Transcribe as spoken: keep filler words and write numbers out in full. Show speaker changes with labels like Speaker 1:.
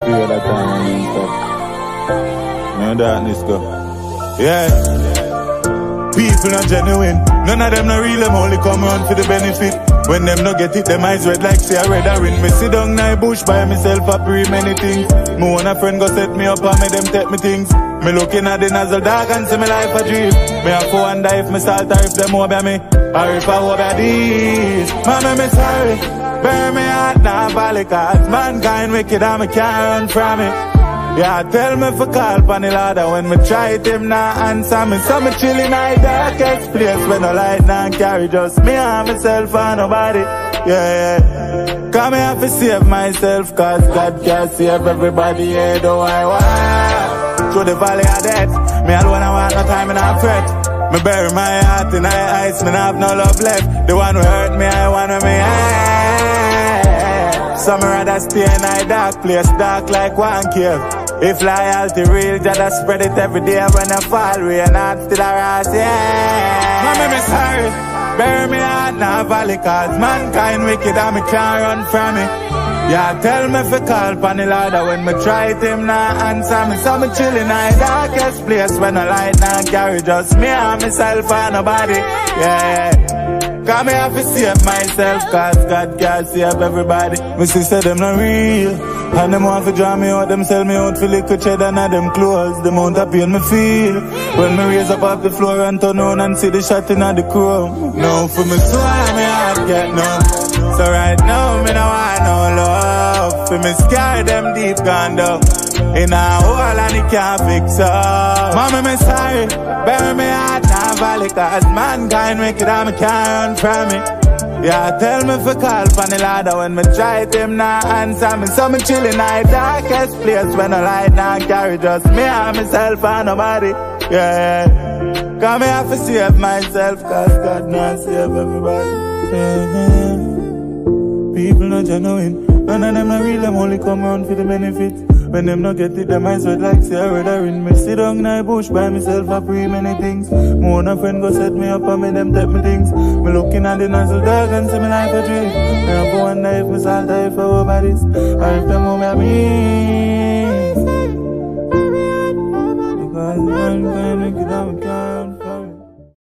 Speaker 1: Period of time and stuff. No darkness go. Yeah. People not genuine. None of them not real, them only come around for the benefit. When them no get it, them eyes red like say I red a ring. Me sit down in bush by myself, I pre many things. Me want a friend go set me up and me them take me things. Me looking at the nozzle dog and see me life a dream. Me have to wonder if me salt or if them over me, or if I over these. Mama, me sorry, bury me heart now valley, cause mankind wicked and me can't run from it. Yeah, tell me for call pon the ladder when me try it, him nah answer me. So me chill in the darkest place when no light nah carry, just me and myself and nobody. Yeah, yeah. Come here to save myself, cause God can't save everybody. Yeah, though I want through the valley of death, me alone I want no time and I fret. Me bury my heart in the ice, me nah have no love left. The one who hurt me, I want me. Yeah. Some rather stay in a dark place, dark like one cave. If loyalty real, just spread it every day when I fall, rain not still a rise, yeah. Mommy, me sorry, bury me heart now valley, cause mankind wicked and me can't run from it. Yeah, tell me for call pon the ladder when me try it, him nah answer me. So me chill in the darkest place when the light nah carry, just me and myself and nobody, yeah. Come here to save myself, cause God can't save everybody. Me sister them not real, and them want to draw me out, them sell me out for liquor cheddar and them clothes. The amount of pain me feel when me raise up off the floor and turn on and see the shot in the chrome. No, for me soul, me heart get numb. So right now, me no want no love. For me scare them deep gone down in a hole and it can't fix up. Mama, me sorry, bury me heart now valley, cause mankind wicked and me can't run from it. Yeah, tell me for call pon the ladder when me try it, him nah answer me. So me chill in the darkest place when the light nah carry, just me and myself and nobody. Yeah, come here to save myself, cause God not save everybody. Yeah. People not genuine, none of them not real, them only come around for the benefit. When them not get it, them eyes red like say I red a ring. Me sit down in the bush by myself, I pre many things. Me want a friend go set me up and me them take me things. Me looking at the nozzle dog and see me life a dream. Me have to wonder if me salt or if I over this, or if them over me.